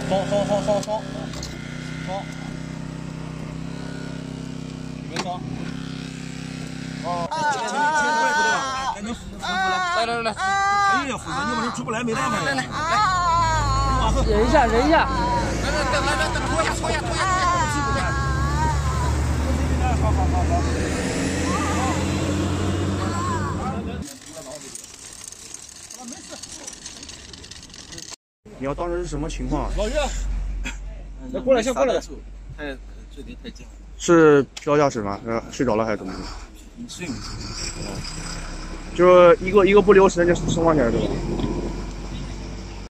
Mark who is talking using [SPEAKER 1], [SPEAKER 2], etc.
[SPEAKER 1] 好，你别说。来，哎呀，虎子，你往这出不来，没办法。来，
[SPEAKER 2] 忍一下。
[SPEAKER 1] 来，拖下。好。你要当时是什么情况？
[SPEAKER 3] 老岳，来过来，先过来。
[SPEAKER 4] 距离太近了。
[SPEAKER 1] 是飘驾驶吗？睡着了还是怎么着？
[SPEAKER 4] 睡没睡？
[SPEAKER 1] 就是一个不留神就冲上去了，对吧？